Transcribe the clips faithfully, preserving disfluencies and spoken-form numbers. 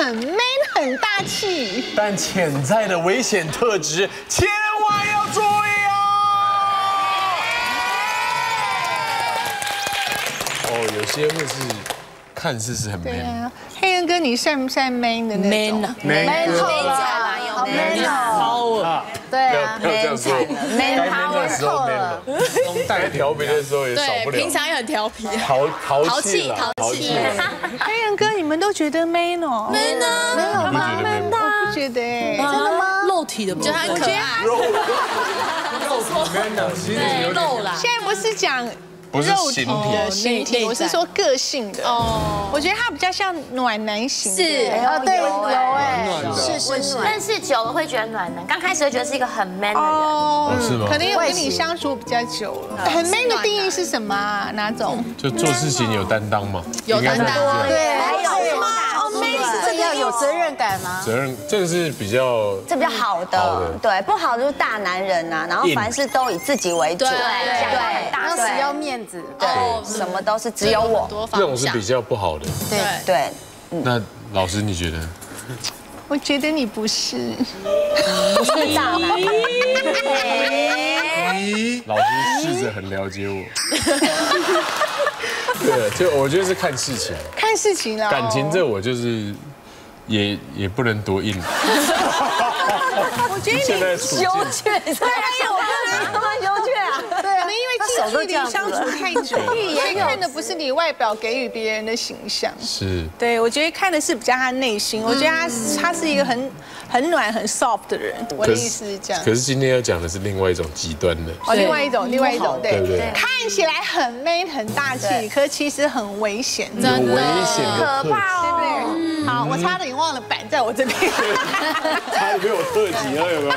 很 man 很大气， 但潜在的危险特质千万要注意哦。哦，有些会是看似是很 man。对啊，黑人哥，你算不算 man 的那种 ？man 啊 ，man 透了， 好 man 哦，对啊不要这样说 ，man 该 man 的时候 man 了，带调皮的时候也少不了。 平常也很调皮， 淘淘淘气气淘气。 黑人哥，你们都觉得 man 哦 man 啊， 没有吗 man 的，我不觉得哎， 真的吗？肉体的，就很可爱。 肉肉体 man 的，其实有肉啦。 现在不是讲。 不是形体的形体，我是说个性的。哦，我觉得他比较像暖男型。 是， 哦，对，有哎， 是是是。认识久了会觉得暖男，刚开始会觉得是一个很 man 的人。 哦，是吗？ 可能有跟你相处比较久了。很 man 的定义是什么啊？哪种？ 就做事情有担当嘛。 有担当。 对， 还有吗？ 哦 ，man 是这个要有责任感吗？ 责任，这个是比较这比较好的，对，不好的就是大男人呐，然后凡事都以自己为主， 对对， 当时要面子， 对，什么都是只有我， 这种是比较不好的。 对对。 那老师你觉得？ 我觉得你不是， 不是大男人。 老师试着很了解我。对，就我觉得是看事情， 看事情啦。 感情这我就是也也不能多硬。 我觉得你羞怯，对，我跟你说羞怯啊。 对，可能因为近距离相处太久，所以看的不是你外表给予别人的形象。 是。 对，我觉得看的是比较他内心。我觉得他他是一个很很暖、很 soft 的人。我的意思是这样。 可是今天要讲的是另外一种极端的。 哦，另外一种，另外一种，对对对。 看起来很 man 很大气，可其实很危险， 真的危险的可怕哦，对不对？好，我差点忘了板在我这边。 差点被我特辑了，有没有？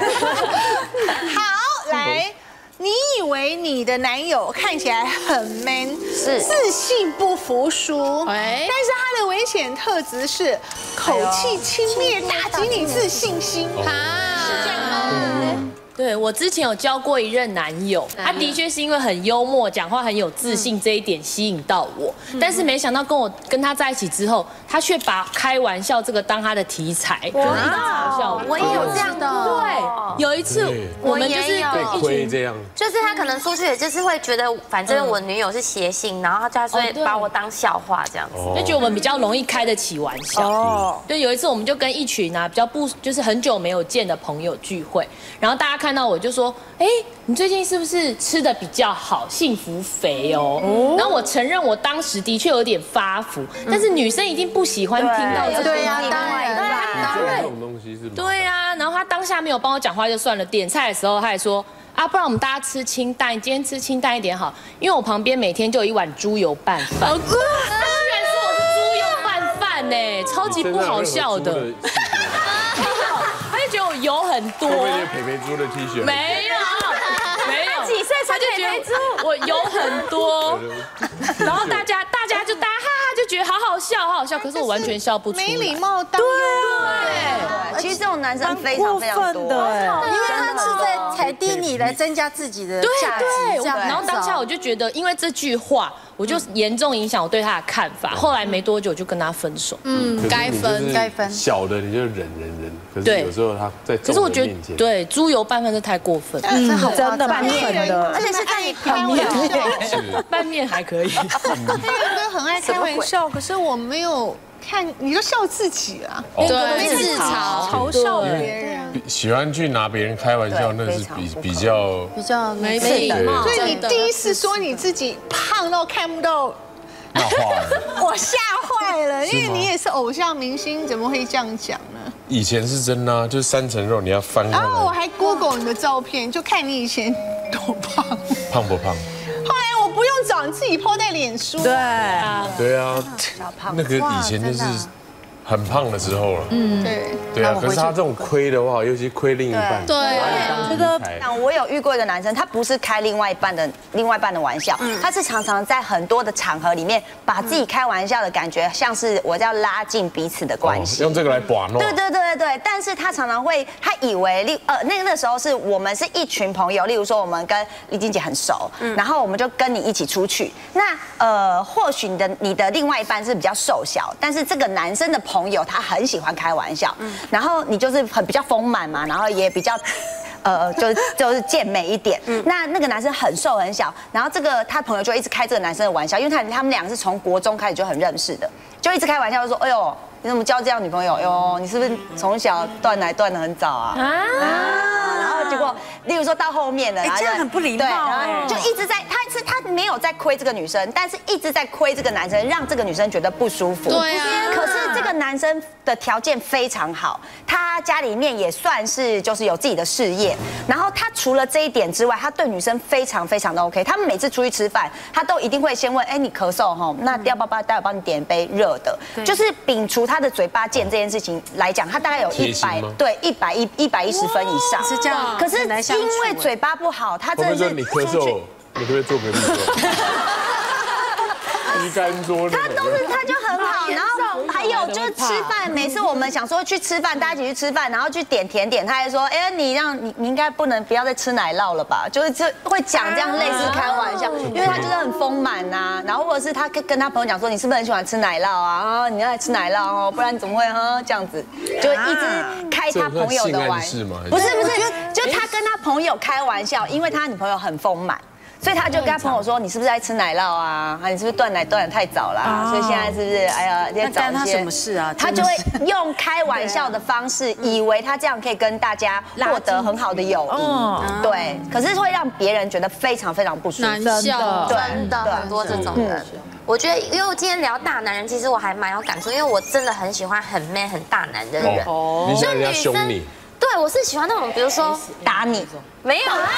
好，来。你以为你的男友看起来很 man， 是自信不服输，但是他的危险特质是口气轻蔑，打击你自信心。啊，是这样吗？ 对，我之前有交过一任男友，他的确是因为很幽默，讲话很有自信这一点吸引到我，但是没想到跟我跟他在一起之后，他却把开玩笑这个当他的题材，就是一直嘲笑我。 我也有这样的， 对，有一次我们就是被亏这样， 就是他可能出去，就是会觉得反正我女友是谐星，然后他就会把我当笑话这样子， 就觉得我们比较容易开得起玩笑。哦，就有一次我们就跟一群啊比较不就是很久没有见的朋友聚会，然后大家看到我就说，哎，你最近是不是吃的比较好，幸福肥哦？然后我承认我当时的确有点发福，但是女生一定不喜欢听到这对呀，当然， 当然这种东西是对啊。然后他当下没有帮我讲话就算了，点菜的时候他还说啊，不然我们大家吃清淡，今天吃清淡一点好，因为我旁边每天就有一碗猪油拌饭。居然说我是猪油拌饭呢，超级不好笑的。他就觉得我油很多。 会不会是培培猪的 T 恤？ 没有，没有。 几岁才就觉得我油很多，然后大家大家就大家哈哈就觉得好好笑，好好笑，可是我完全笑不出来。 没礼貌当对，其实这种男生非常非常多， 因为他是在踩低你来增加自己的价值，这样。 然后当下我就觉得，因为这句话，我就严重影响我对他的看法。后来没多久就跟他分手。 嗯， 该分该分。 小的你就忍忍忍，可是有时候他在可是我觉得对猪油拌饭是太过分， 嗯，真的拌面的， 而且是在你开玩笑， 拌面还可以。 那个人很爱开玩笑，可是我没有。看，你就笑自己啊， 对，自嘲嘲笑别人， 喜欢去拿别人开玩笑，那是比比较比较没礼貌。 所以你第一次说你自己胖到看不到， 那话了， 我吓坏了，因为你也是偶像明星，怎么会这样讲呢？ 以前是真的，就是三层肉，你要翻开来。 然后我还 Google 你的照片，就看你以前多胖， 胖不胖？ 后来我不用找，你自己 po 在脸书。 对啊， 对啊，那个以前就是很胖的时候了。嗯， 对。 对啊，可是他这种亏的话，尤其亏另一半， 对， 这个。我有遇过一个男生，他不是开另外一半的另外一半的玩笑，他是常常在很多的场合里面，把自己开玩笑的感觉，像是我要拉近彼此的关系， 用这个来把弄。 对对对对对，但是他常常会，他以为例呃那个那时候是我们是一群朋友，例如说我们跟丽晶姐很熟，然后我们就跟你一起出去，那呃或许你的你的另外一半是比较瘦小，但是这个男生的朋友，他很喜欢开玩笑，然后你就是很比较丰满嘛，然后也比较。呃，就是就是健美一点。那那个男生很瘦很小，然后这个他朋友就一直开这个男生的玩笑，因为他他们两个是从国中开始就很认识的，就一直开玩笑说，哎呦，你怎么交这样女朋友？哟，你是不是从小断奶断得很早啊？啊，然后结果，例如说到后面的， 哎，这样很不礼貌， 对，然后就一直在，他是他没有在亏这个女生，但是一直在亏这个男生，让这个女生觉得不舒服。 对啊。 可是这个男生的条件非常好，他家里面也算是就是有自己的事业，然后他除了这一点之外，他对女生非常非常的 OK。他们每次出去吃饭，他都一定会先问，哎，你咳嗽哈，那要不要待会帮你点一杯热的？就是摒除他的嘴巴贱这件事情来讲，他大概有一百对一百一一百一十分以上。 是这样。 可是因为嘴巴不好，他真的是你咳嗽，你可不可以做隔壁桌？鱼竿桌他都是他就很好，然后还有就是吃饭，每次我们想说去吃饭，大家一起去吃饭，然后去点甜点，他还说，哎，你让你你应该不能不要再吃奶酪了吧？就是就会讲这样类似开玩笑，因为他就是很丰满呐，然后或者是他跟跟他朋友讲说，你是不是很喜欢吃奶酪啊？啊，你要来吃奶酪哦，不然你怎么会哈这样子？就一直开他朋友的玩笑，不是不是，就他跟他朋友开玩笑，因为他女朋友很丰满。所以他就跟他朋友说：“你是不是在吃奶酪啊？啊，你是不是断奶断得太早啦？所以现在是不是？哎呀，在找一些…… 他什么事啊？ 他就会用开玩笑的方式，以为他这样可以跟大家获得很好的友谊。对，可是会让别人觉得非常非常不舒服。 难笑， 真的很多这种人。我觉得，因为我今天聊大男人，其实我还蛮有感触，因为我真的很喜欢很 man 很大男的人。 哦，你想人家凶你？ 对，我是喜欢那种，比如说打你， 没有啦。”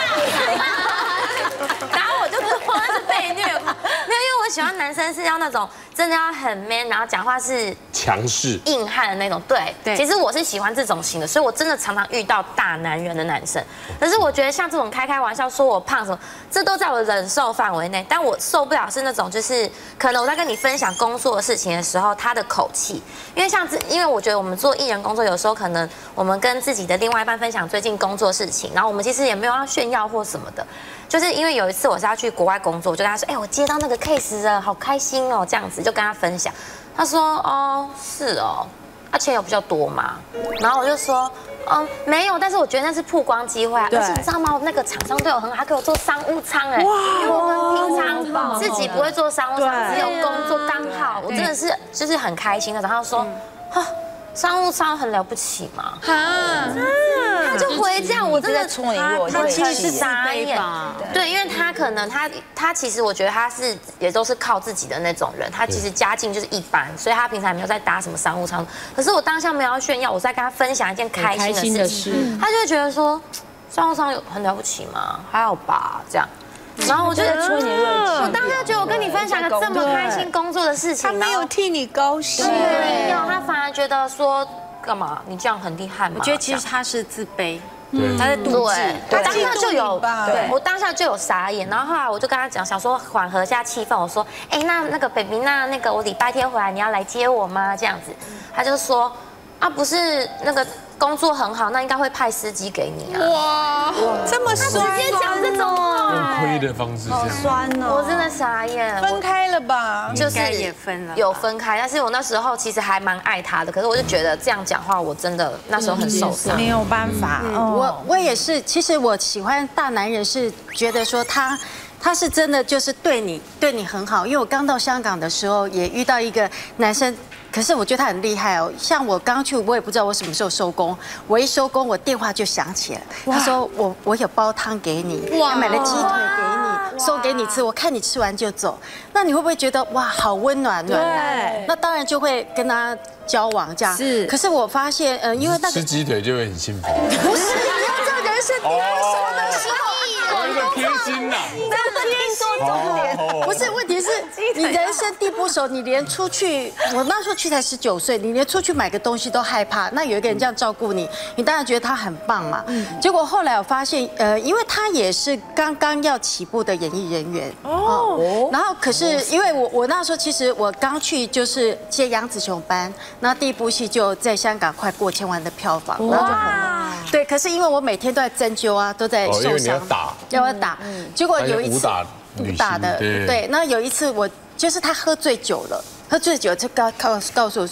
打我就说那是被虐嘛，没有，因为我喜欢男生是要那种真的要很 man， 然后讲话是强势、 硬汉的那种。对， 对， 其实我是喜欢这种型的，所以我真的常常遇到大男人的男生。可是我觉得像这种开开玩笑说我胖什么，这都在我的忍受范围内。但我受不了是那种就是可能我在跟你分享工作的事情的时候，他的口气，因为像因为我觉得我们做艺人工作，有时候可能我们跟自己的另外一半分享最近工作事情，然后我们其实也没有要炫耀或什么的。就是因为有一次我是要去国外工作，我就跟他说，哎，我接到那个 case 了，好开心哦，这样子就跟他分享。他说，哦，是哦，他钱有比较多吗？然后我就说，嗯，没有，但是我觉得那是曝光机会啊，而且你知道吗？那个厂商对我很好，他给我做商务舱，哎，因为我们平常自己不会做商务舱，只有工作刚好，我真的是就是很开心的。然后说，哈。商务舱很了不起嘛？哈，他就回这样，我真的戳你弱， 他其实是傻眼。对，因为他可能他他其实我觉得他是也都是靠自己的那种人，他其实家境就是一般，所以他平常也没有在搭什么商务舱。可是我当下没有要炫耀，我在跟他分享一件开心的事情，他就会觉得说商务舱有很了不起吗？还好吧，这样。然后我就戳你锐气， 我当下觉得我跟你分享个这么开心工作的事情， 他没有替你高兴， 没有，他反而觉得说干嘛？你这样很厉害吗？ 我觉得其实他是自卑， 对， 他在妒忌， 他当下就有， 对， 我当下就有傻眼。然后后来我就跟他讲，想说缓和一下气氛，我说，哎，那那个 baby， 那那个我礼拜天回来你要来接我吗？这样子，他就说，啊，不是那个。工作很好，那应该会派司机给你啊！ 哇，这么酸， 直接讲这种话， 用亏的方式这样， 酸哦！ 我真的傻眼。 分开了吧？ 就是也分了， 有分开，但是我那时候其实还蛮爱他的，可是我就觉得这样讲话，我真的那时候很受伤。 没有办法， 我我也是，其实我喜欢大男人是觉得说他。他是真的就是对你对你很好，因为我刚到香港的时候也遇到一个男生，可是我觉得他很厉害哦。像我刚去，我也不知道我什么时候收工，我一收工我电话就响起来，他说我我有煲汤给你，他买了鸡腿给你，送给你吃，我看你吃完就走。那你会不会觉得哇好温暖暖男？那当然就会跟他交往这样。是，可是我发现呃，因为那个吃鸡腿就会很幸福。 不是，你要知道人生地不熟的时候。 我一个贴心呐， 不是，问题是你人生地不熟，你连出去，我那时候去才十九岁，你连出去买个东西都害怕。那有一个人这样照顾你，你当然觉得他很棒嘛。结果后来我发现，呃，因为他也是刚刚要起步的演艺人员哦，然后可是因为我我那时候其实我刚去就是接杨紫琼班，那第一部戏就在香港快过千万的票房，然后就很忙。对，可是因为我每天都在针灸啊，都在受伤，要我打，结果有一次。武打的，对，那有一次我就是他喝醉酒了，喝醉酒就告告告诉我说，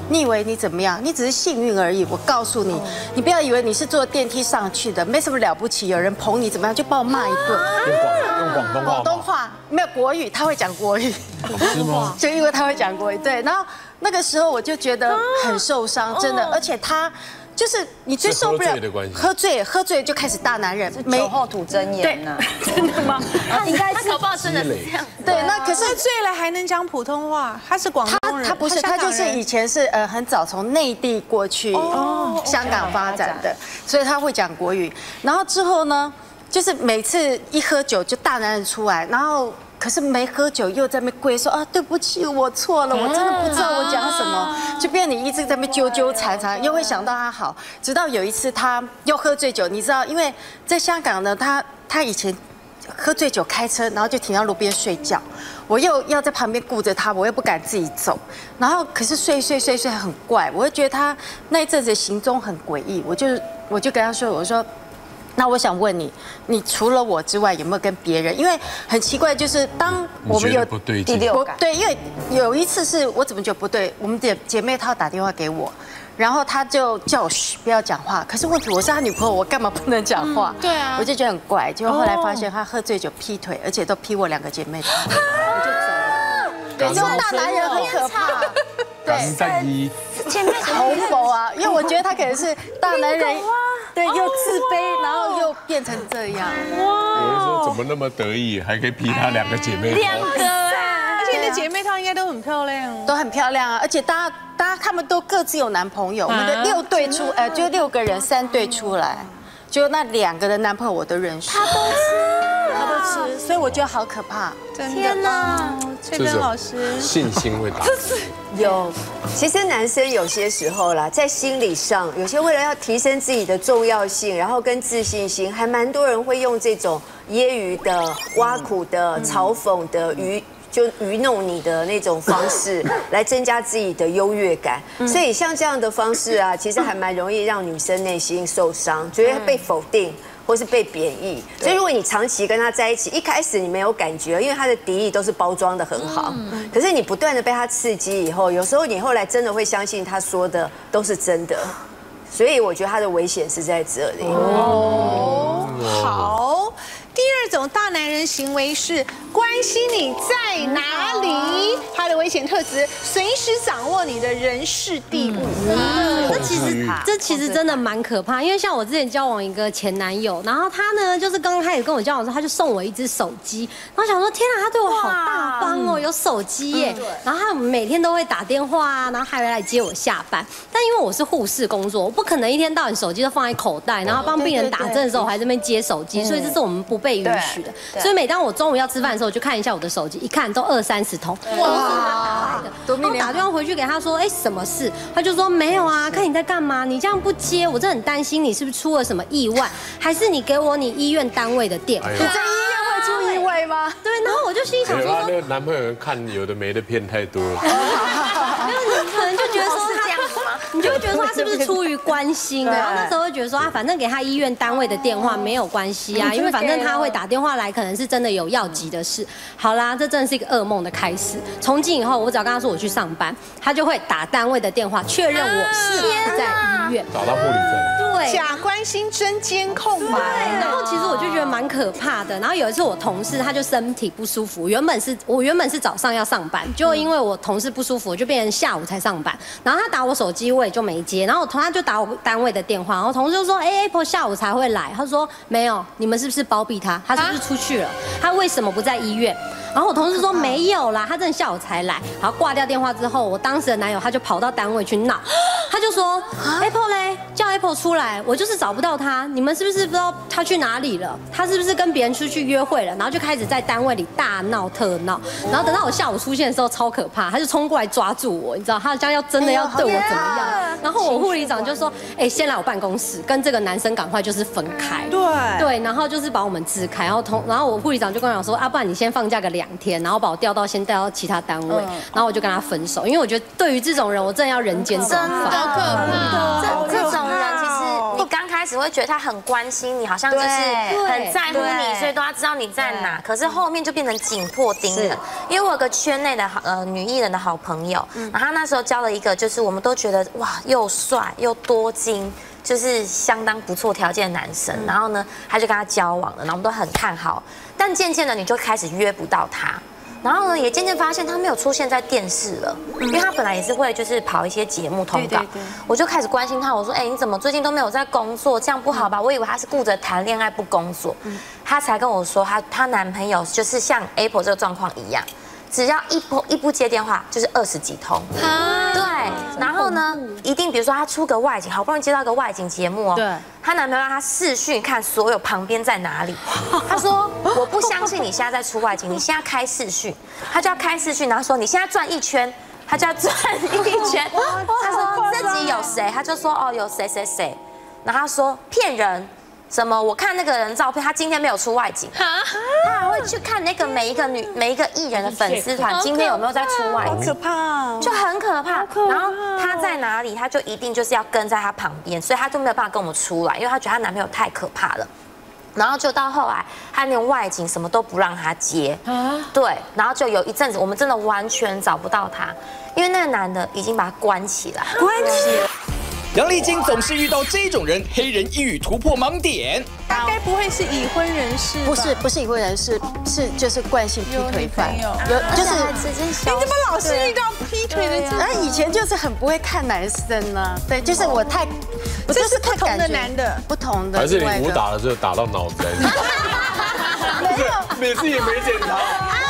你以为你怎么样？你只是幸运而已。我告诉你，你不要以为你是坐电梯上去的，没什么了不起。有人捧你怎么样，就把我骂一顿。 用广用广东话。 广东话没有国语，他会讲国语。 是吗？ 就因为他会讲国语，对。然后那个时候我就觉得很受伤，真的，而且他。就是你最受不了喝醉，喝醉就开始大男人， 酒后吐真言呐， 真的吗？ 他应该是搞不好真的是这样。 对，那可是喝醉了还能讲普通话，他是广东人， 他不是，他就是以前是呃很早从内地过去香港发展的，所以他会讲国语。然后之后呢，就是每次一喝酒就大男人出来，然后。可是没喝酒又在那边跪说啊对不起我错了，我真的不知道我讲什么，就变你一直在那边纠纠缠缠，又会想到他好，直到有一次他又喝醉酒，你知道，因为在香港呢，他他以前喝醉酒开车，然后就停到路边睡觉，我又要在旁边顾着他，我又不敢自己走，然后可是睡睡睡睡很怪，我会觉得他那一阵子行踪很诡异，我就我就跟他说，我说。那我想问你，你除了我之外有没有跟别人？因为很奇怪，就是当我们有第六感， 对，因为有一次是我怎么觉得不对，我们姐姐妹她打电话给我，然后她就叫我嘘不要讲话。可是问题我是她女朋友，我干嘛不能讲话？ 对啊， 我就觉得很怪。结果后来发现她喝醉酒劈腿，而且都劈我两个姐妹头，我就走了。对，这种大男人很可怕。 对，战一前面好否啊？因为我觉得他可能是大男人，对，又自卑，然后又变成这样。 哇！我就说怎么那么得意，还可以劈他两个姐妹头。 两个啊！ 而且你的姐妹她应该都很漂亮， 都很漂亮啊！而且大家大家他们都各自有男朋友，我们的六对出，呃，就六个人三对出来，就那两个的男朋友我都认识。他都吃，他都吃，所以我觉得好可怕。 天哪！翠芬老师信心会打。 有，其实男生有些时候啦，在心理上，有些为了要提升自己的重要性，然后跟自信心，还蛮多人会用这种揶揄的、挖苦的、嘲讽的、愚就愚弄你的那种方式，来增加自己的优越感。所以像这样的方式啊，其实还蛮容易让女生内心受伤，觉得被否定。或是被贬义，所以如果你长期跟他在一起，一开始你没有感觉，因为他的敌意都是包装的很好，可是你不断的被他刺激以后，有时候你后来真的会相信他说的都是真的，所以我觉得他的危险是在这里。 哦，好。第二种大男人行为是关心你在哪里，他的危险特质随时掌握你的人事地物。 这其实这其实真的蛮可怕，因为像我之前交往一个前男友，然后他呢就是刚开始跟我交往的时候，他就送我一只手机，然后想说天啊，他对我好大方哦，有手机耶。然后他每天都会打电话啊，然后还会来接我下班。但因为我是护士工作，我不可能一天到晚手机都放在口袋，然后帮病人打针的时候我还在那边接手机，所以这是我们不被允许的。所以每当我中午要吃饭的时候，我就看一下我的手机，一看都二三十通，哇！然后打电话回去给他说，哎，什么事？他就说没有啊，看你在干嘛，你这样不接，我真的很担心你是不是出了什么意外，还是你给我你医院单位的电话？ 你在医院会出意外吗？ 对，然后我就心想说， 那个男朋友看有的没的骗太多了， 没有，你可能就觉得说他。你就会觉得说他是不是出于关心，然后那时候会觉得说啊，反正给他医院单位的电话没有关系啊，因为反正他会打电话来，可能是真的有要急的事。好啦，这真的是一个噩梦的开始。从今以后，我只要跟他说我去上班，他就会打单位的电话确认我是不是在医院， 打到护理站。 对， 假关心真监控嘛。 对，然后其实我就觉得蛮可怕的。然后有一次我同事他就身体不舒服，原本是我原本是早上要上班，就因为我同事不舒服，我就变成下午才上班。然后他打我手机，我也就没接。然后他就打我单位的电话，然后同事就说：“哎 ，Apple 下午才会来。”他说：“没有，你们是不是包庇他？他是不是出去了？他为什么不在医院？”然后我同事说：“没有啦，他真的下午才来。”好，挂掉电话之后，我当时的男友他就跑到单位去闹，他就说 ：“Apple 嘞，叫 Apple 出来，我就是找不到他，你们是不是不知道他去哪里了？他是不是跟别人出去约会了？”然后就开始在单位里大闹特闹。然后等到我下午出现的时候，超可怕，他就冲过来抓住我，你知道，他将要真的要对我怎么样？然后我护理长就说：“哎，先来我办公室，跟这个男生赶快就是分开。” 对对，然后就是把我们支开，然后同然后我护理长就跟我讲说：“啊，不然你先放假个两天，然后把我调到先调到其他单位。”然后我就跟他分手，因为我觉得对于这种人，我真的要人间蒸发。 好可怕！这这种人其实你刚开始始会觉得他很关心你，好像就是很在乎你，所以都要知道你在哪。可是后面就变成紧迫盯人，因为我有个圈内的好呃女艺人的好朋友，然后他那时候交了一个，就是我们都觉得哇又帅又多金。就是相当不错条件的男生，然后呢，他就跟他交往了，然后我们都很看好。但渐渐的，你就开始约不到他，然后呢，也渐渐发现他没有出现在电视了，因为他本来也是会就是跑一些节目通告，我就开始关心他，我说，哎，你怎么最近都没有在工作？这样不好吧？我以为他是顾着谈恋爱不工作，他才跟我说，他她男朋友就是像 Apple 这个状况一样。只要一不一不接电话，就是二十几通。对，然后呢，一定比如说他出个外景，好不容易接到一个外景节目哦，对，她男朋友让她视讯看所有旁边在哪里。他说我不相信你现在在出外景，你现在开视讯，他就要开视讯，然后说你现在转一圈，他就要转一圈。他说这集有谁，他就说哦有谁谁谁，然后他说骗人。什么？我看那个人照片，他今天没有出外景，他还会去看那个每一个女每一个艺人的粉丝团今天有没有在出外景， 好可怕， 就很可怕。然后他在哪里，他就一定就是要跟在他旁边，所以他就没有办法跟我们出来，因为他觉得他男朋友太可怕了。然后就到后来，他连外景什么都不让他接，对，然后就有一阵子我们真的完全找不到他，因为那个男的已经把他关起来， 关起来。 杨丽菁总是遇到这种人，黑人一语突破盲点。 他该不会是已婚人士？ 不是，不是已婚人士，是就是惯性劈腿犯。有就是你怎么老是遇到劈腿的？ 他以前就是很不会看男生呢。对，就是我太，我这是不同的男的， 不同的。 还是你武打的时候打到脑子来？没有，每次也没检查。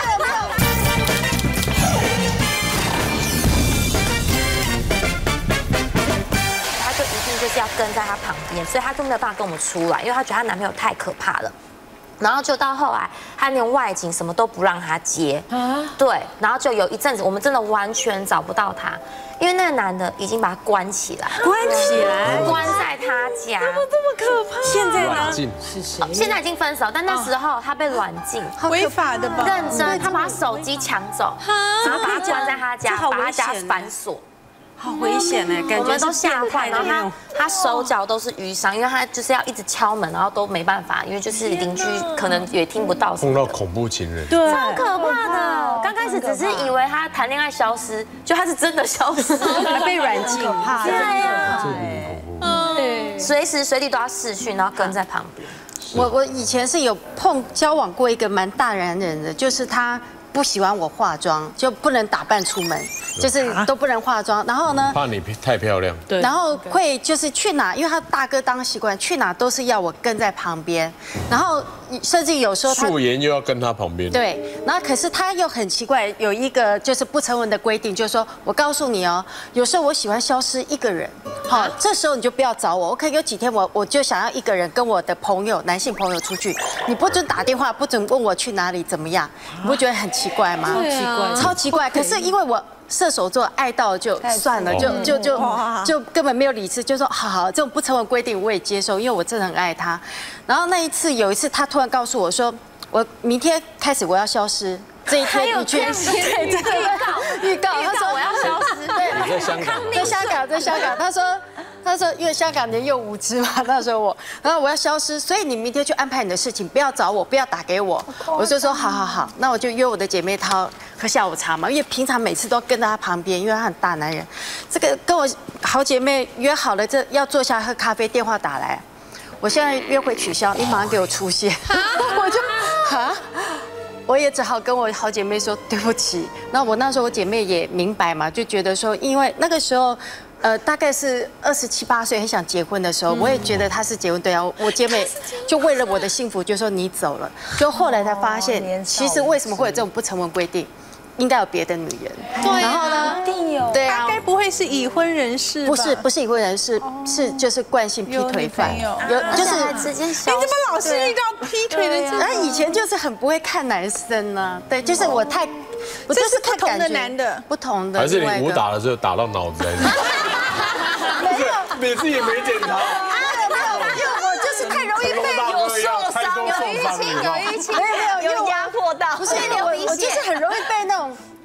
就是要跟在他旁边，所以他就没有办法跟我们出来，因为他觉得他男朋友太可怕了。然后就到后来，他连外景什么都不让他接，对，然后就有一阵子我们真的完全找不到他，因为那个男的已经把他关起来， 关起来， 关在他家， 怎么这么可怕？现在呢？ 是谁？现在已经分手，但那时候他被软禁， 违法的吧？ 认真，他把他手机抢走，然后把他关在他家，把他家反锁。 好危险哎，感觉我们都吓坏，然后他他手脚都是淤伤，因为他就是要一直敲门，然后都没办法，因为就是邻居可能也听不到。 碰到恐怖情人， 对，超可怕的。刚开始只是以为他谈恋爱消失，就他是真的消失， 还被软禁， 对呀， 这很恐怖。 对，随时随地都要视讯，然后跟在旁边。 我我以前是有碰交往过一个蛮大男人的，就是他不喜欢我化妆，就不能打扮出门。就是都不能化妆，然后呢？ 怕你太漂亮。 对。然后会就是去哪，因为他大哥当习惯，去哪都是要我跟在旁边，然后甚至有时候他素颜又要跟他旁边。 对。然后可是他又很奇怪，有一个就是不成文的规定，就是说我告诉你哦，有时候我喜欢消失一个人，好，这时候你就不要找我。我可以有几天我我就想要一个人跟我的朋友，男性朋友出去，你不准打电话，不准问我去哪里怎么样，你不觉得很奇怪吗？ 超奇怪， 超奇怪。可是因为我。射手座爱到就算了，就就就就根本没有理智，就说好好，这种不成文规定我也接受，因为我真的很爱他。然后那一次有一次，他突然告诉我说，我明天开始我要消失，这一天你去预告预告， 他说我要消失， 对，在香港， 在香港，在香港，他说。他说：“因为香港人又无知嘛，那时候我，然后我要消失，所以你明天去安排你的事情，不要找我，不要打给我。”我就说：“好好好，那我就约我的姐妹淘喝下午茶嘛，因为平常每次都跟在他旁边，因为他很大男人。这个跟我好姐妹约好了，这要坐下喝咖啡，电话打来，我现在约会取消，你马上给我出现。”我就啊。我也只好跟我好姐妹说对不起。那我那时候我姐妹也明白嘛，就觉得说，因为那个时候，呃，大概是二十七八岁，很想结婚的时候，我也觉得他是结婚对象。我姐妹就为了我的幸福，就说你走了。就后来才发现，其实为什么会有这种不成文规定？应该有别的女人。 对， 然后呢？ 一定有。 对啊， 他该不会是已婚人士？ 不是，不是已婚人士，是就是惯性劈腿犯。有，就是直接消。 你怎么老是遇到劈腿的？ 他以前就是很不会看男生呢。对，就是我太，我这是不同的男的， 不同的。 还是你武打的时候打到脑子来？没有，每次也没检查。 没有，因为我就是太容易被有受伤、有淤青、有淤青，没有有压迫到， 不是因为我我就是很容易被那种。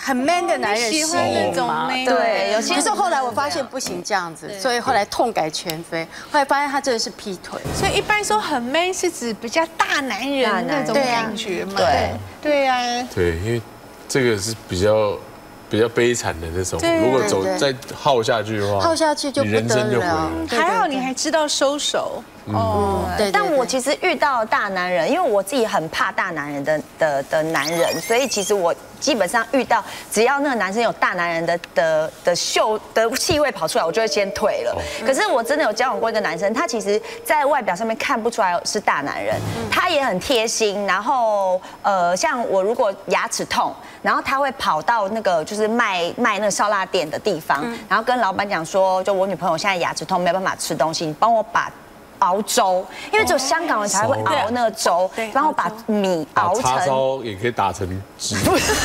很 man 的男人喜欢那种 man。 对，有些可是后来我发现不行这样子，所以后来痛改前非，后来发现他真的是劈腿。 所以一般说很 man 是指比较大男人那种感觉嘛。 对对呀。 对，因为这个是比较比较悲惨的那种，如果走再耗下去的话， 耗下去就不人生就毁得了。 还好你还知道收手。 哦， 对。 但我其实遇到大男人，因为我自己很怕大男人的的的男人，所以其实我基本上遇到只要那个男生有大男人的的的秀的气味跑出来，我就会先退了。可是我真的有交往过一个男生，他其实在外表上面看不出来是大男人，他也很贴心。然后呃，像我如果牙齿痛，然后他会跑到那个就是卖卖那个烧腊店的地方，然后跟老板讲说，就我女朋友现在牙齿痛，没有办法吃东西，你帮我把熬粥，因为只有香港人才会熬那个粥，帮我把米熬成。 叉烧也可以打成汁。 不行，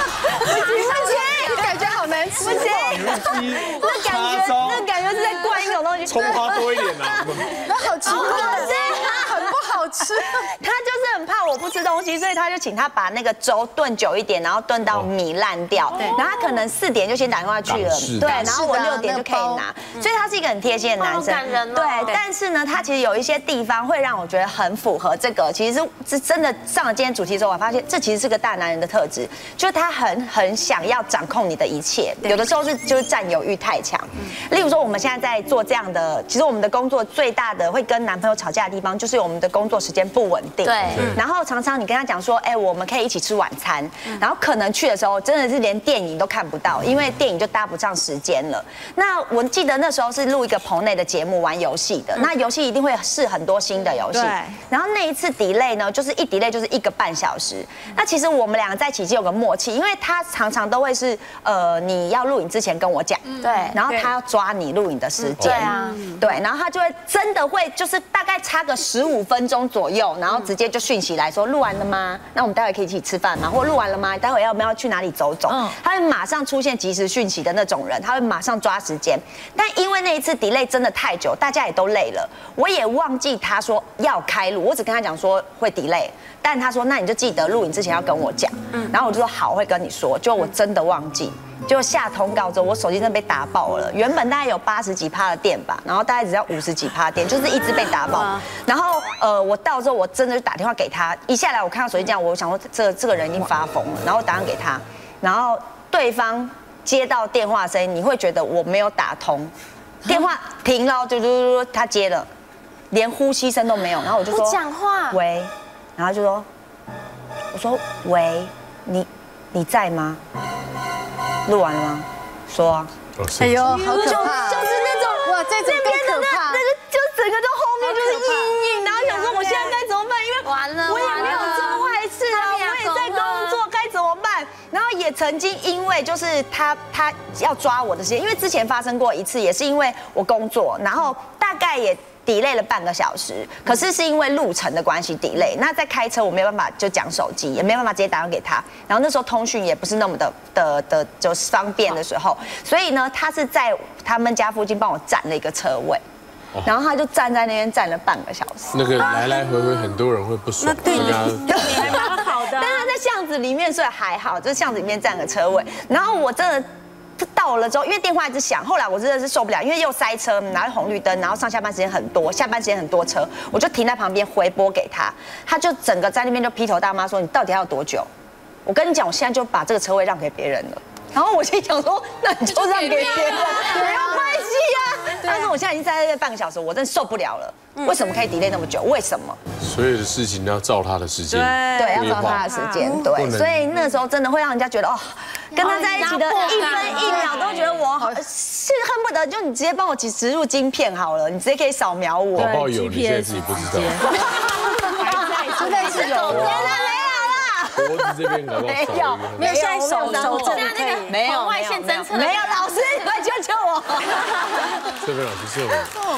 感觉好难吃。 不行，那感觉那感觉是在灌一种东西。 葱花多一点啊。 那好奇怪，很不好吃。 他就是很怕我不吃东西，所以他就请他把那个粥炖久一点，然后炖到米烂掉。然后他可能四点就先打电话去了，对，然后我六点就可以拿。所以他是一个很贴心的男生，对。但是呢，他其实有一些地方会让我觉得很符合这个。其实是是真的上了今天主题之后，我发现这其实是个大男人的特质，就是他很很想要掌控你的一切。有的时候是就是占有欲太强。例如说我们现在在做这样的，其实我们的工作最大的会跟男朋友吵架的地方，就是我们的工作时间不稳定。 对。 然后常常你跟他讲说，哎，我们可以一起吃晚餐，然后可能去的时候真的是连电影都看不到，因为电影就搭不上时间了。那我记得那时候是录一个棚内的节目，玩游戏的。那游戏一定会试很多新的游戏。然后那一次 delay 呢，就是一 delay 就是一个半小时。那其实我们两个在一起就有个默契，因为他常常都会是呃你要录影之前跟我讲，对，然后他要抓你录影的时间，对啊，对，然后他就会真的会就是大概差个十五分钟左右，然后直接就讯息来说录完了吗？那我们待会可以一起吃饭吗？或录完了吗？待会要不要去哪里走走？他会马上出现即时讯息的那种人，他会马上抓时间。但因为那一次 delay 真的太久，大家也都累了，我也忘记他说要开录，我只跟他讲说会 delay， 但他说那你就记得录影之前要跟我讲，然后我就说好，会跟你说，就我真的忘记。就下通告之后，我手机真的被打爆了。原本大概有八十几趴的电吧，然后大概只要五十几趴电，就是一直被打爆。然后呃，我到之后我真的就打电话给他，一下来我看到手机这样，我想说这个这个人已经发疯了，然后打电话给他，然后对方接到电话声音，你会觉得我没有打通，电话停了，就就就他接了，连呼吸声都没有，然后我就说不讲话， 喂，然后就说，我说喂，你你在吗？录完了吗？说啊。 哎呦，好可怕！ 就是那种哇，这种更可怕。 那个就整个都后面就是阴影，然后想说我现在该怎么办？因为完了， 我也没有做坏事啊，我也在工作，该怎么办？然后也曾经因为就是他他要抓我的时间，因为之前发生过一次，也是因为我工作，然后大概也delay 了半个小时，可是是因为路程的关系 delay。那在开车我没办法就讲手机，也没办法直接打电话给他。然后那时候通讯也不是那么的的的就是方便的时候，所以呢，他是在他们家附近帮我占了一个车位。然后他就站在那边站了半个小时， 那个来来回回很多人会不爽，对他还蛮好的。 但他在巷子里面，所以还好，就是巷子里面占个车位。然后我真的到了之后，因为电话一直响，后来我真的是受不了，因为又塞车，然后红绿灯，然后上下班时间很多，下班时间很多车，我就停在旁边回拨给他，他就整个在那边就劈头大骂说：“你到底还有多久？我跟你讲，我现在就把这个车位让给别人了。”然后我心想说：“那你就让给别人，没有关系呀。”但是我现在已经站在这半个小时，我真的受不了了。为什么可以 delay 那么久？为什么？ 所有的事情要照他的时间， 对，要照他的时间，对。所以那时候真的会让人家觉得哦，跟他在一起的一分一秒都觉得我好，是恨不得就你直接帮我植入晶片好了，你直接可以扫描我。 搞不好有，你现在自己不知道。 现在是有。 脖子这边搞不好没有， 没有，现在手手这里可以， 没有外线侦测， 没有，老师，快救救我！ 这边老师救我。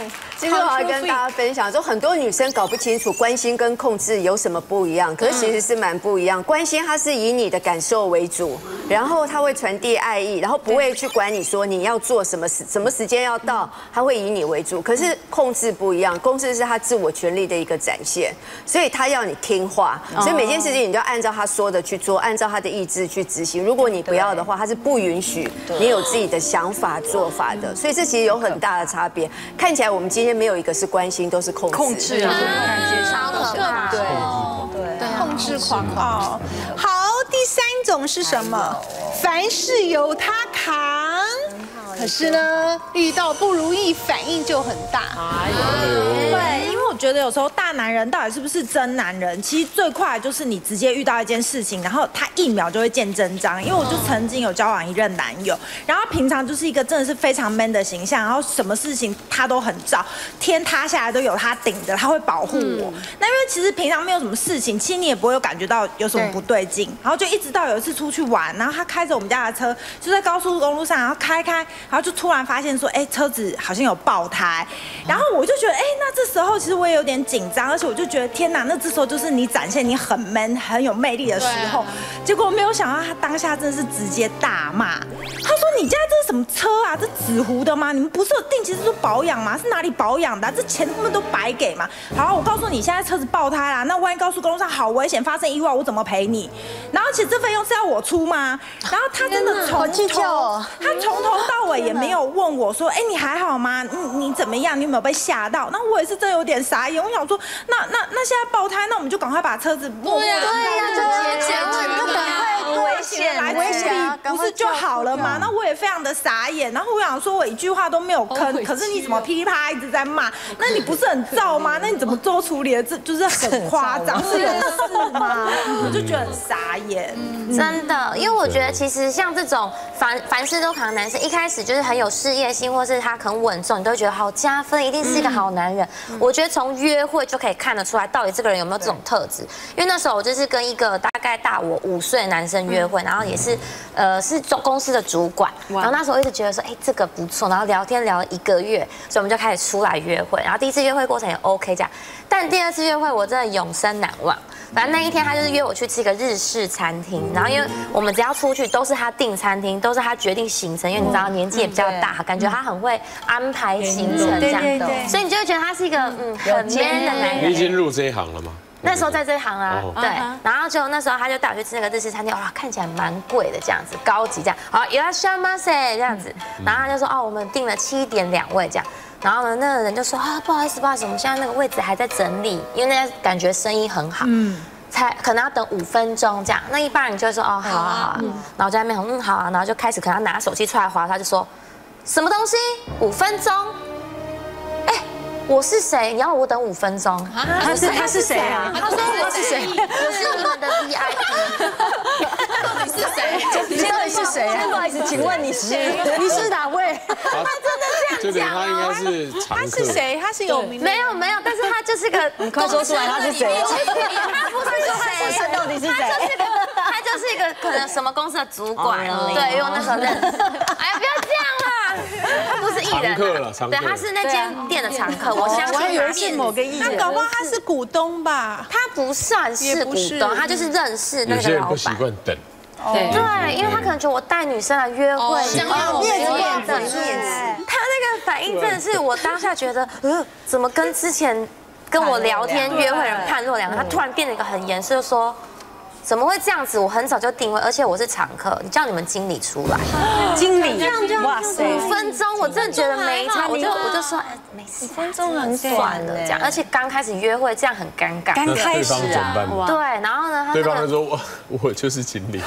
其实我要跟大家分享，就很多女生搞不清楚关心跟控制有什么不一样，可是其实是蛮不一样。关心它是以你的感受为主，然后它会传递爱意，然后不会去管你说你要做什么时什么时间要到，它会以你为主。可是控制不一样，控制是他自我权利的一个展现，所以他要你听话，所以每件事情你就按照他说的去做，按照他的意志去执行。如果你不要的话，他是不允许你有自己的想法做法的。所以这其实有很大的差别。看起来我们今天没有一个是关心，都是控制。控制啊， 感觉超可怕。 对对，控制狂哦。好，第三种是什么？凡事由他扛。可是呢，遇到不如意，反应就很大。哎呦，对，因为我觉得有时候大男人到底是不是真男人，其实最快就是你直接遇到一件事情，然后他一秒就会见真章。因为我就曾经有交往一任男友，然后他平常就是一个真的是非常 man 的形象，然后什么事情他都很照，天塌下来都有他顶着，他会保护我。那因为其实平常没有什么事情，其实你也不会有感觉到有什么不对劲。然后就一直到有一次出去玩，然后他开着我们家的车，就在高速公路上，然后开开。然后就突然发现说，哎，车子好像有爆胎，然后我就觉得，哎，那这时候其实我也有点紧张，而且我就觉得，天哪，那这时候就是你展现你很 man、很有魅力的时候。结果没有想到他当下真的是直接大骂，他说：“你家这是什么车啊？这纸糊的吗？你们不是有定期是说保养吗？是哪里保养的？这钱他们都白给嘛？好，我告诉你，现在车子爆胎啦，那万一高速公路上好危险，发生意外，我怎么赔你？然后其实这费用是要我出吗？然后他真的从头，他从头到尾也没有问我说，哎，你还好吗？你你怎么样？你有没有被吓到？那我也是真有点傻眼。我想说，那那那现在爆胎，那我们就赶快把车子对呀对呀，就结问就赶快危险来处理，不是就好了吗？那我也非常的傻眼。然后我想说，我一句话都没有坑，可是你怎么噼里啪啦一直在骂？那你不是很燥吗？那你怎么做处理的？这就是很夸张，是有事吗？我就觉得很傻眼。 真的，因为我觉得其实像这种凡凡事都扛的男生，一开始就是很有事业心，或是他很稳重，你都会觉得好加分，一定是一个好男人。我觉得从约会就可以看得出来，到底这个人有没有这种特质。因为那时候我就是跟一个大概大我五岁的男生约会，然后也是呃是总公司的主管，然后那时候一直觉得说，哎，这个不错，然后聊天聊了一个月，所以我们就开始出来约会。然后第一次约会过程也 OK 这样，但第二次约会我真的永生难忘。反正那一天他就是约我去吃一个日式餐厅，然后因为我们只要出去都是他订餐厅，都是他决定行程，因为你知道年纪也比较大，感觉他很会安排行程这样，所以你就会觉得他是一个嗯很 man 的男人。 你已经入这一行了吗？ 那时候在这一行啊，对，然后就那时候他就带我去吃那个日式餐厅，哇，看起来蛮贵的这样子，高级这样，好，いらっしゃいませ这样子，然后他就说哦，我们订了七点两位这样。然后呢，那个人就说啊，不好意思，不好意思，我们现在那个位置还在整理，因为那家感觉生意很好，嗯，才可能要等五分钟这样。那一般人就会说哦，好啊好啊，然后在那边嗯好啊，然后就开始可能拿手机出来滑，他就说什么东西五分钟？哎，我是谁？你要我等五分钟？ 他是他是谁啊？ 他说我是谁？我是你们的 V I P。 到底是谁？ 你到底是谁？不好意思，请问你是你是哪位？ 他真的这样讲他应该是常客。 他是谁？他是有名的？ 没有没有，但是他就是个， 你快说出来他是谁？ 他不是谁， 到底是谁？ 他就是一个可能什么公司的主管，对，因为我那时候认识。哎呀，不要这样啦，他不是艺人，对，他是那间店的常客。我相信我以为是某个艺人， 那搞不好他是股东吧？ 他不算是股东，他就是认识那个老板。有些人不习惯等。 对，对，因为他可能觉得我带女生来约会， 这样面子面子面子，他那个反应真的是我当下觉得，呃，怎么跟之前跟我聊天约会人判若两人，他突然变得一个很严肃，就说。怎么会这样子？我很早就定位，而且我是常客，你叫你们经理出来。 经理，哇塞， 五分钟，我真的觉得没差，我就我就说，哎，没事，五分钟很短了这样，而且刚开始约会这样很尴尬。 刚开始啊， 对，然后呢， 对方就说我我就是经理，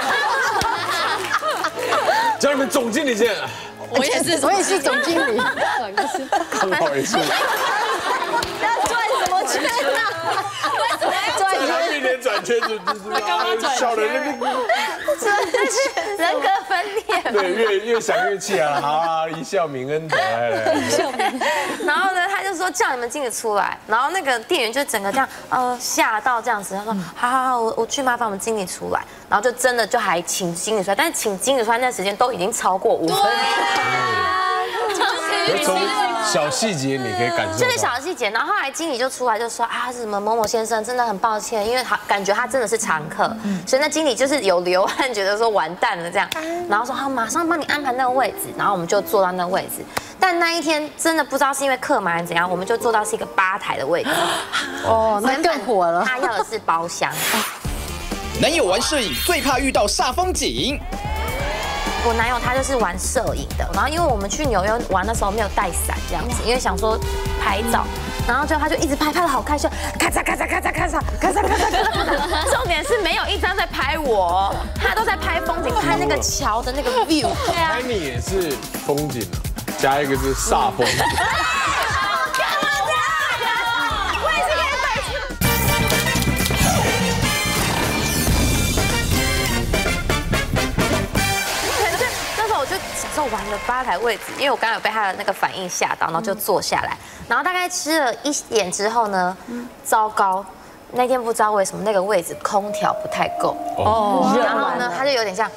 叫你们总经理见。 我也是， 我也是总经理， 刚好也是。 要转什么圈呢？为什么要转圈？一脸转圈子，小人那边， 真的是人格分裂。 对，越越想越气啊！好啊，一笑泯恩仇，来来。 然后呢，他就说叫你们经理出来，然后那个店员就整个这样呃吓到这样子，他说好好好，我我去麻烦我们经理出来，然后就真的就还请经理出来，但是请经理出来那时间都已经超过五分钟。 从小细节你可以感受到， 就是小细节。然后后来经理就出来就说啊，什么某某先生真的很抱歉，因为他感觉他真的是常客，所以那经理就是有流汗，觉得说完蛋了这样，然后说好，马上帮你安排那个位置，然后我们就坐到那个位置。但那一天真的不知道是因为客满还是怎样，我们就坐到是一个吧台的位置。 哦，那更火了。 他要的是包厢。 男友玩摄影最怕遇到煞风景。 我男友他就是玩摄影的，然后因为我们去纽约玩的时候没有带伞这样子，因为想说拍照，然后就他就一直拍，拍得好开心，咔嚓咔嚓咔嚓咔嚓咔嚓咔嚓咔嚓。重点是没有一张在拍我，他都在拍风景，拍那个桥的那个 view。对啊， 拍你也是风景啊，加一个是煞风景。 享受完了吧台位置，因为我刚刚有被他的那个反应吓到，然后就坐下来，然后大概吃了一点之后呢，糟糕，那天不知道为什么那个位置空调不太够哦，然后呢他就有点像，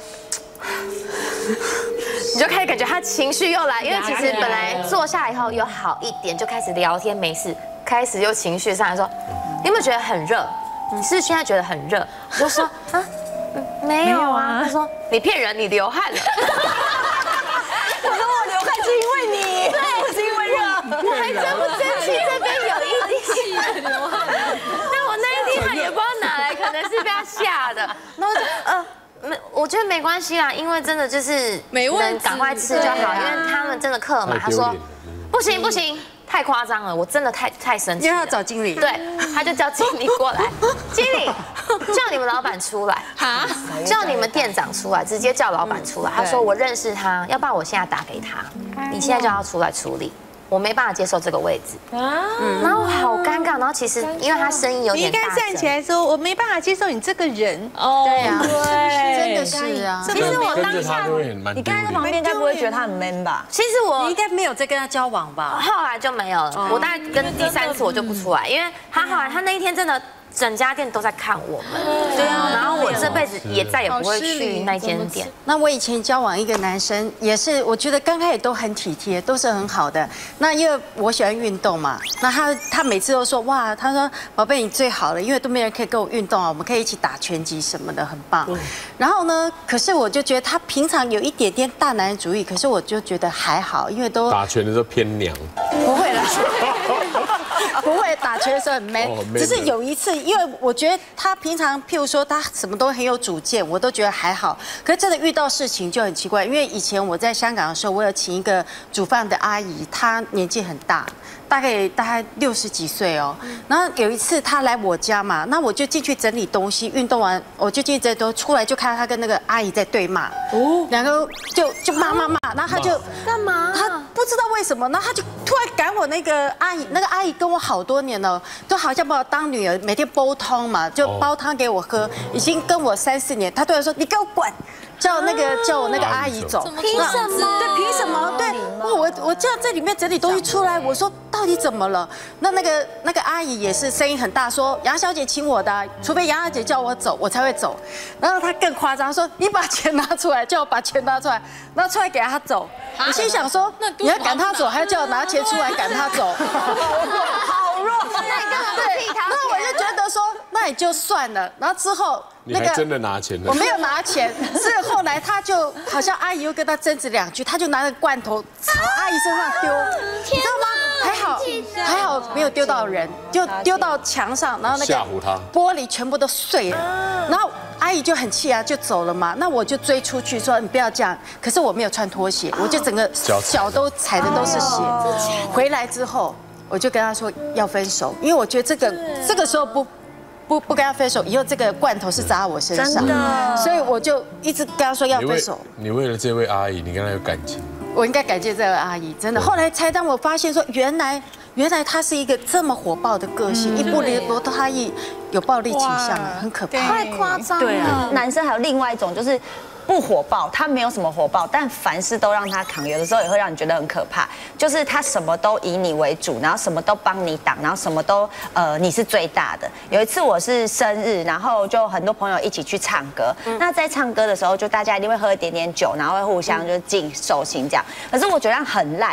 你就开始感觉他情绪又来，因为其实本来坐下以后有好一点，就开始聊天没事，开始又情绪上来说，你有没有觉得很热？你是不是现在觉得很热？我就说啊，没有啊。他说你骗人，你流汗了。 我说我流汗是因为你，对，不是因为热。 我还真不争气，这边有一点流汗。但我那一滴汗也不知道哪来，可能是被他吓的。然后就呃。没，我觉得没关系啦，因为真的就是能赶快吃就好，因为他们真的客嘛。他说不行不行，太夸张了，我真的太太生气了。 因为要找经理， 对，他就叫经理过来，经理叫你们老板出来，叫你们店长出来，直接叫老板出来。他说我认识他，要不然我现在打给他，你现在就要出来处理。我没办法接受这个位置，嗯，然后好尴尬，然后其实因为他声音有点大声， 你应该站起来说，我没办法接受你这个人。 哦， 对啊， 对，真的是啊。 其实我当下， 你刚才在旁边应该不会觉得他很 man 吧？ 其实我你应该没有再跟他交往吧？ 后来就没有了，我大概跟第三次我就不出来，因为他后来他那一天真的。整家店都在看我们，对啊，然后我这辈子也再也不会去那间店。 那我以前交往一个男生，也是我觉得刚开始都很体贴，都是很好的。那因为我喜欢运动嘛，那他他每次都说哇，他说宝贝你最好了，因为都没人可以跟我运动啊，我们可以一起打拳击什么的，很棒。然后呢，可是我就觉得他平常有一点点大男人主义，可是我就觉得还好，因为都打拳的时候偏娘， 不会啦。不会打拳的时候很 man， 只是有一次，因为我觉得他平常，譬如说他什么都很有主见，我都觉得还好。可是真的遇到事情就很奇怪，因为以前我在香港的时候，我有请一个煮饭的阿姨，她年纪很大，大概大概六十几岁哦。然后有一次她来我家嘛，那我就进去整理东西，运动完我就进去整理东西，出来就看到她跟那个阿姨在对骂，哦，两个就就骂骂骂，然后她就干嘛？ 她不知道为什么，然后她就突然赶我那个阿姨，那个阿姨跟我好多年了，都好像把我当女儿，每天煲汤嘛，就煲汤给我喝，已经跟我三四年。她突然说：“你给我滚！”叫那个叫我那个阿姨走。 凭什么？ 对，凭什么？对，我我叫在里面整理东西出来，我说到底怎么了？那那个那个阿姨也是声音很大，说杨小姐请我的，除非杨小姐叫我走，我才会走。然后她更夸张，说你把钱拿出来，叫我把钱拿出来，拿出来给她走。我心想说，你要赶她走，还要叫我拿钱出来赶她走，好弱。对，那我就觉得说，那也就算了。然后之后。 你还真的拿钱了？ 我没有拿钱，是后来他就好像阿姨又跟他争执两句，他就拿着罐头朝阿姨身上丢，你知道吗？还好还好没有丢到人，就丢到墙上，然后那个玻璃全部都碎了，然后阿姨就很气啊，就走了嘛。那我就追出去说你不要这样，可是我没有穿拖鞋，我就整个脚都踩的都是血。回来之后我就跟他说要分手，因为我觉得这个这个时候不。不不跟他分手，以后这个罐头是砸我身上，所以我就一直跟他说要分手。 你为了这位阿姨，你跟她有感情？ 我应该感谢这位阿姨，真的。后来才当我发现说，原来原来她是一个这么火爆的个性，一不离不他一有暴力倾向，很可怕， 太夸张了。 对啊，男生还有另外一种就是。不火爆，他没有什么火爆，但凡事都让他扛，有的时候也会让你觉得很可怕。就是他什么都以你为主，然后什么都帮你挡，然后什么都呃你是最大的。有一次我是生日，然后就很多朋友一起去唱歌。那在唱歌的时候，就大家一定会喝一点点酒，然后会互相就敬寿星这样。可是我觉得很烂，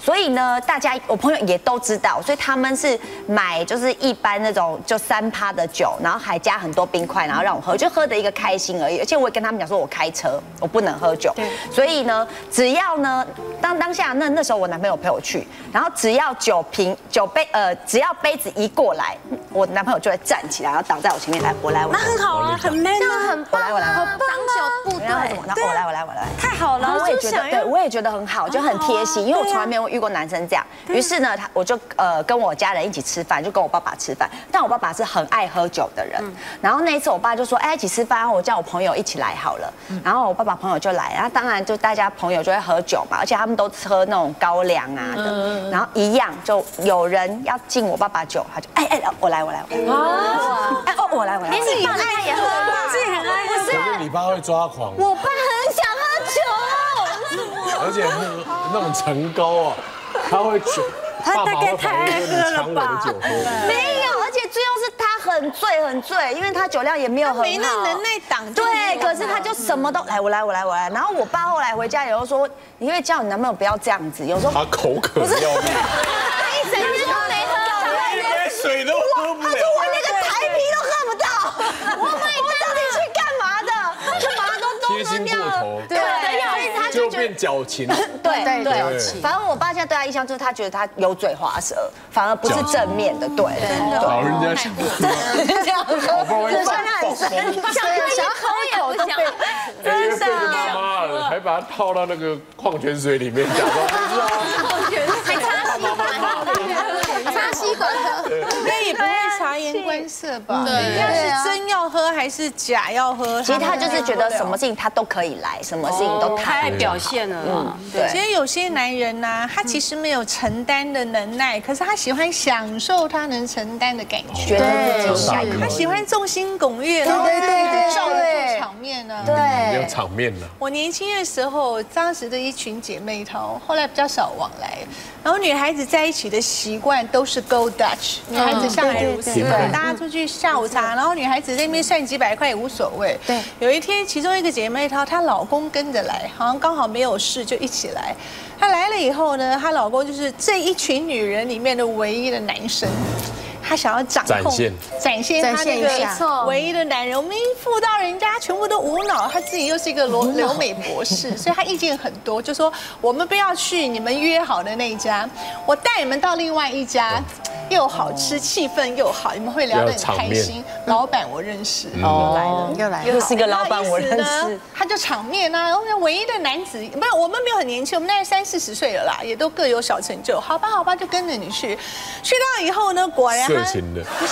所以呢，大家我朋友也都知道，所以他们是买就是一般那种就三趴的酒，然后还加很多冰块，然后让我喝，就喝的一个开心而已。而且我也跟他们讲说，我开车，我不能喝酒。所以呢，只要呢，当当下那那时候我男朋友陪我去，然后只要酒瓶酒杯呃，只要杯子一过来，我男朋友就会站起来，然后挡在我前面来，我来我来。 那很好啊，很 man 啊， 很棒， 我来我来， 好棒哦！部队， 然后我来我来我来， 太好了， 我也觉得，对我也觉得很好，就很贴心，因为我从来没有遇过男生这样。于是呢，他我就呃跟我家人一起吃饭，就跟我爸爸吃饭。但我爸爸是很爱喝酒的人，然后那一次我爸就说，哎，一起吃饭，我叫我朋友一起来好了。然后我爸爸朋友就来，然后当然就大家朋友就会喝酒嘛，而且他们都喝那种高粱啊的，然后一样就有人要敬我爸爸酒，他就哎哎我来我来，哦，哎哦我来我来， 连你爸他也喝吗？ 自己很爱喝。 可是你爸会抓狂， 我爸很想喝酒， 而且是那种陈高哦，他会去， 他大概太爱喝了吧？ 没有，而且最后是他很醉很醉，因为他酒量也没有很好， 没那能耐挡。 对，可是他就什么都来，我来我来我来。然后我爸后来回家以后说，你会叫你男朋友不要这样子，有时候他口渴要命， 他一整天都没喝， 一杯水都喝不了。 他说我连个台啤都喝不到，我我到底去干嘛的？就把它都都喝掉了。对，所以他就变矫情。 对对，反正我爸现在对他印象就是他觉得他油嘴滑舌，反而不是正面的。对，真的。 老人家想这样说， 好不容易就算他很生，想喝一口都被真的。 他妈的，还把他套到那个矿泉水里面，假装不知道。 还擦吸管，擦吸管喝， 应该也不会察言观色吧？对，要是真要喝还是假要喝？ 其实他就是觉得什么事情他都可以来，什么事情都太爱表现了。嗯， 对。其实有些男人呢，他其实没有承担的能耐，可是他喜欢享受他能承担的感觉。 对， 他喜欢众星拱月，然后对对对，照得住场面呢。 对， 有场面呢。 我年轻的时候，当时的一群姐妹淘，后来比较少往来。然后女孩子在一起的习惯都是 go Dutch， 女孩子向来如此，对，大家出去下午茶，然后女孩子在那边算几百块也无所谓。对，有一天其中一个姐妹淘，她老公跟着来，好像刚好没有事就一起来。她来了以后呢，她老公就是这一群女人里面的唯一的男生。他想要掌控、 展现、 展现他那个唯一的男人。我们一妇道人家全部都无脑，他自己又是一个留留美博士，所以他意见很多，就说我们不要去你们约好的那一家，我带你们到另外一家，又好吃，气氛又好，你们会聊得很开心。老板我认识，又来了， 又来了，又是个老板我认识。 他就场面啊，然后唯一的男子，不是我们没有很年轻，我们大概三四十岁了啦，也都各有小成就。好吧，好吧，就跟着你去。去到以后呢，果然。 色情的， 不是，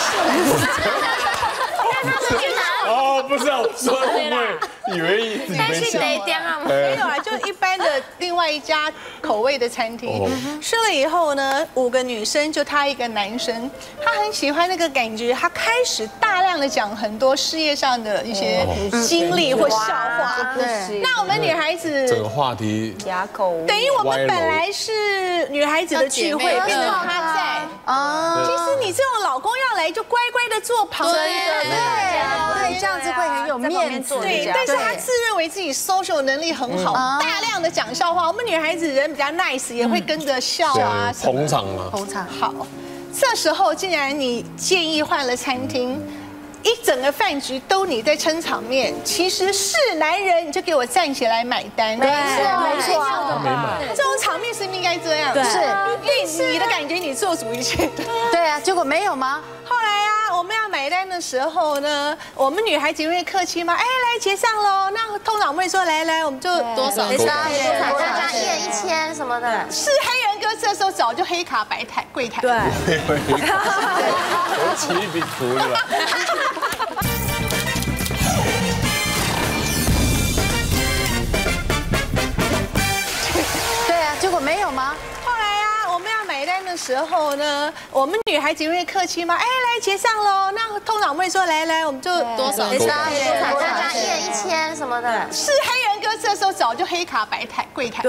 哦，不是啊，我说会不会以为你们去哪家啊？ 没有啊，就一般的另外一家口味的餐厅。去了以后呢，五个女生就他一个男生，他很喜欢那个感觉，他开始大量的讲很多事业上的一些经历或笑话。对，那我们女孩子整个话题哑口无言， 等于我们本来是女孩子的聚会，变成他在啊。其实你这种老公要来，就乖乖的坐旁边， 对，这样子会很有面子。 对，但是他自认为自己 social 能力很好，大量的讲笑话。我们女孩子人比较 nice， 也会跟着笑啊， 捧场嘛， 捧场。好，这时候既然你建议换了餐厅，一整个饭局都你在撑场面，其实是男人你就给我站起来买单。 对，没错， 没买。 这种场面是不是应该这样？ 是， 因为你的感觉你做主一切。 对啊，结果没有吗？ 后来啊，我们要买单的时候呢，我们女孩子会客气吗？哎，来结账喽。那通常我们会说，来来，我们就多少多少，大家一人一千什么的。 是黑人哥这时候早就黑卡白台柜台。 对，我起一笔图是吧？ 对啊，结果没有吗？ 后来啊，我们要买单的时候呢，我们女孩子会客气吗？哎，来结账喽。那通常我们会说，来来，我们就多少多少，大家一人一千什么的。 是黑人哥这时候早就黑卡白台柜台。 对，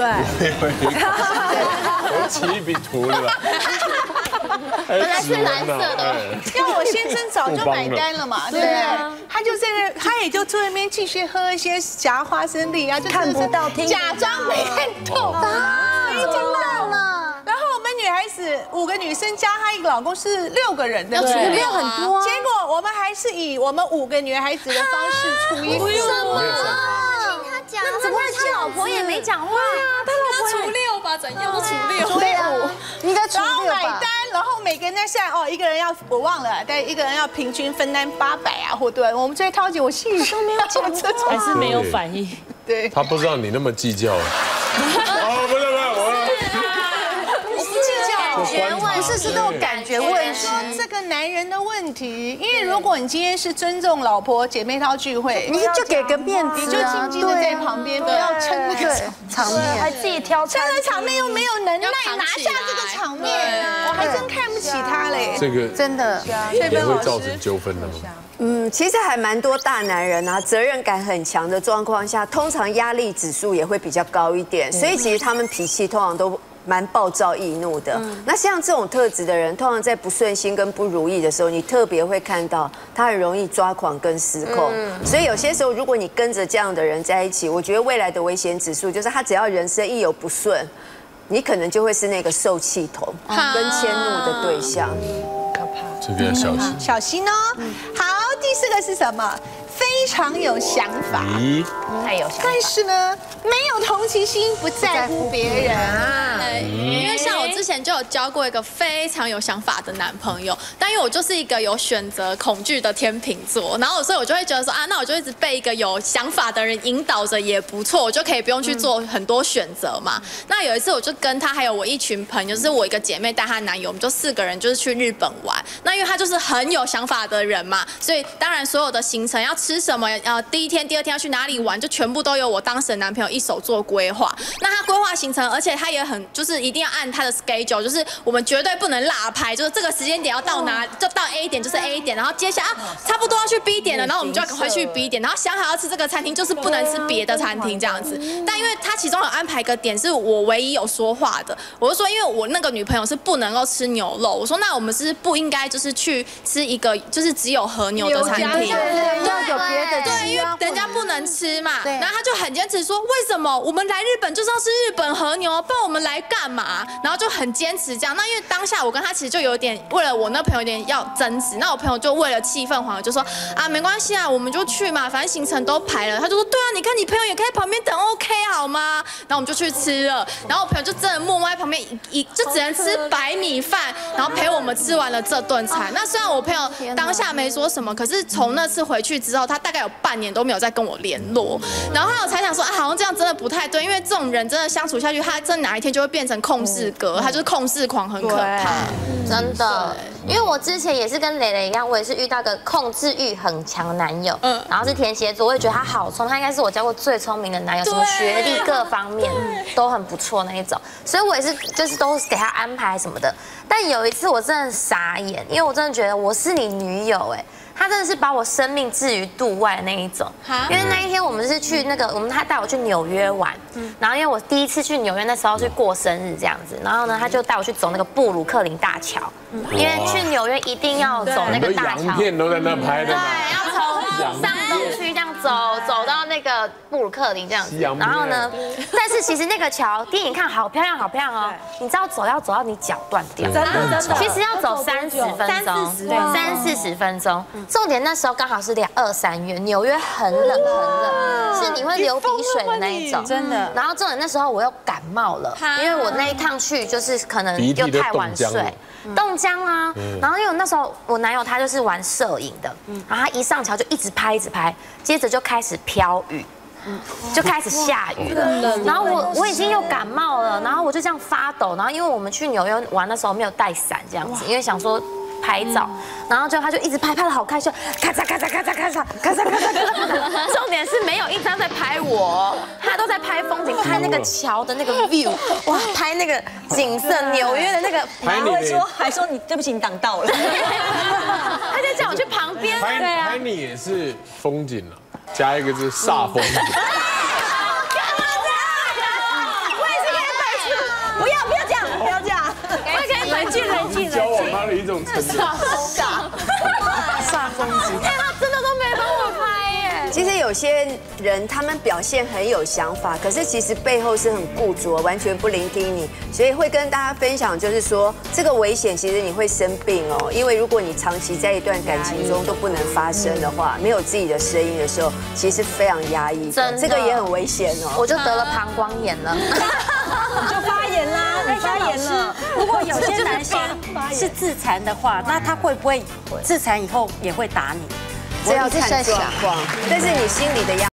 我起一笔图是吧？ 本来是蓝色的， 因为我先生早就买单了嘛，对不对？他就在那，他也就坐那边继续喝一些夹花生粒啊，就看不到，听假装没看到，没听到了。然后女孩子五个女生加她一个老公是六个人的， 也没有很多啊。 结果我们还是以我们五个女孩子的方式出一个。 什么？他讲，那怎么会他老婆也没讲话呀？ 他老婆除六吧，怎样都除六。 对啊， 应该除然后六吧。 买单，然后每个人在算哦，一个人要我忘了，但一个人要平均分担八百啊，或对，我们这些涛姐我心里都没有讲这种， 还是没有反应。 对， 他不知道你那么计较。哦，不是不是，我。 不是计较， 觉问不是是那种感觉问题。 说这个男人的问题，因为如果你今天是尊重老婆姐妹淘聚会， 你就给个面子， 你就静静的在旁边，不要撑那个场面， 还自己挑撑的场面又没有能耐拿下这个场面啊，我还真看不起他嘞。 这个真的也会造成纠纷的吗？ 嗯，其实还蛮多大男人啊，责任感很强的状况下，通常压力指数也会比较高一点，所以其实他们脾气通常都蛮暴躁易怒的。那像这种特质的人，通常在不顺心跟不如意的时候，你特别会看到他很容易抓狂跟失控。所以有些时候，如果你跟着这样的人在一起，我觉得未来的危险指数就是他只要人生一有不顺，你可能就会是那个受气头跟迁怒的对象。 这个要小心， 小心哦。好，第四个是什么？非常有想法， 太有想法， 但是呢，没有同情心，不在乎别人啊。 对，因为像我之前就有交过一个非常有想法的男朋友，但因为我就是一个有选择恐惧的天秤座，然后所以我就会觉得说啊，那我就一直被一个有想法的人引导着也不错，我就可以不用去做很多选择嘛。那有一次我就跟他还有我一群朋友，就是我一个姐妹带她男友，我们就四个人就是去日本玩。那因为他就是很有想法的人嘛，所以当然所有的行程要吃什么，呃，第一天、第二天要去哪里玩，就全部都由我当时的男朋友一手做规划。那他规划行程，而且他也很就是一定要按他的 schedule， 就是我们绝对不能落拍，就是这个时间点要到哪就到 A 点就是 A 点，然后接下来、啊、差不多要去 B 点了，然后我们就要赶快去 B 点，然后想好要吃这个餐厅，就是不能吃别的餐厅这样子。但因为他其中有安排一个点是我唯一有说话的，我就说因为我那个女朋友是不能够吃牛肉，我说那我们是不应该就是去吃一个就是只有和牛的餐厅， 对，要有别的。 对，因为人家不能吃嘛，然后他就很坚持说，为什么我们来日本就是要吃日本和牛，不然我们来干嘛？然后就很坚持这样。那因为当下我跟他其实就有点为了我那朋友有点要争执，那我朋友就为了气氛缓和，就说啊没关系啊，我们就去嘛，反正行程都排了。他就说对啊，你看你朋友也可以在旁边等 ，OK 好吗？然后我们就去吃了，然后我朋友就真的默默在旁边一就只能吃白米饭，然后陪我们吃完了这顿菜。那虽然我朋友当下没说什么，可是从那次回去之后，他大概有半年都没有再跟我联络。然后我才想说啊，好像这样真的不太对，因为这种人真的相处下去，他真的哪一天就会变成控制哥，他就是控制狂，很可怕。 真的，因为我之前也是跟蕾蕾一样，我也是遇到个控制欲很强的男友，嗯，然后是天蝎座，我也觉得他好聪明，他应该是我交过最聪明的男友，什么学历各方面都很不错那一种，所以我也是就是都给他安排什么的。但有一次我真的傻眼，因为我真的觉得我是你女友哎。他真的是把我生命置于度外那一种，因为那一天我们是去那个，我们他带我去纽约玩，然后因为我第一次去纽约那时候去过生日这样子，然后呢他就带我去走那个布鲁克林大桥，因为去纽约一定要走那个大桥， 洋片都在那拍的， 对，要从上东区这样走走到那个布鲁克林这样子，然后呢，但是其实那个桥电影看好漂亮好漂亮哦，你知道走要走到你脚断掉，真的真的，其实要走三十分钟，三四十分钟。重点那时候刚好是两二三月，纽约很冷很冷，是你会流鼻水的那一种，真的。然后重点那时候我又感冒了，因为我那一趟去就是可能又太晚睡，冻僵啊。然后因为那时候我男友他就是玩摄影的，然后他一上桥就一直拍一直拍，接着就开始飘雨。就开始下雨了，然后我我已经又感冒了，然后我就这样发抖，然后因为我们去纽约玩的时候没有带伞这样子，因为想说拍照，然后就他就一直拍，拍的好开心，咔嚓咔嚓咔嚓咔嚓咔嚓咔嚓咔嚓。重点是没有一张在拍我，他都在拍风景，拍那个桥的那个 view， 哇，拍那个景色，纽约的那个。 还会说还说你对不起，你挡到了。 他就叫我去旁边。 拍拍你也是风景了，加一个就是煞风景。 不要不要这样，不要这样， 我也可以冷静冷静。 交往他的一种成长。 煞煞风景，哎，他真的都没帮我拍耶。 其实有有些人他们表现很有想法，可是其实背后是很固着，完全不聆听你，所以会跟大家分享，就是说这个危险，其实你会生病哦，因为如果你长期在一段感情中都不能发声的话，没有自己的声音的时候，其实非常压抑， 真的， 这个也很危险哦。 我就得了膀胱炎了， 你就发炎啦，你发炎了。如果有些男生是自残的话，那他会不会自残以后也会打你？ 这要看状况，但是你心里的压。